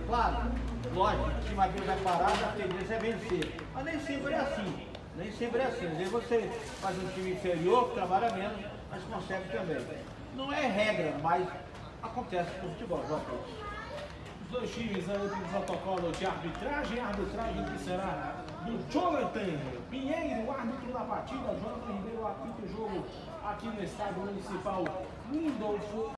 Claro, lógico, o time aqui vai parar, a tendência é vencer. Mas nem sempre é assim. Nem sempre é assim. Às vezes você faz um time inferior, que trabalha menos, mas consegue também. Não é regra, mas acontece no futebol. Os dois times aí tem protocolo de arbitragem. A arbitragem que será do Jonathan Pinheiro, árbitro da partida. Jonathan Ribeiro apita o jogo aqui no estádio municipal Lindolfo.